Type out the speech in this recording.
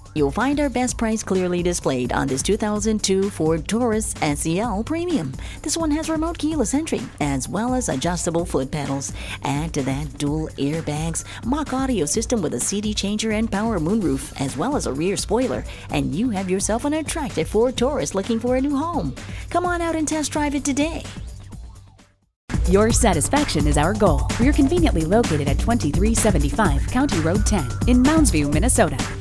You'll find our best price clearly displayed on this 2002 Ford Taurus SEL Premium. This one has remote keyless entry as well as adjustable foot pedals. Add to that dual airbags, mock audio system with a CD changer and power moonroof, as well as a rear spoiler, and you have yourself an attractive Ford Taurus looking for a new home. Come on out and test drive it today. Your satisfaction is our goal. We're conveniently located at 2375 County Road 10 in Mounds-View, Minnesota.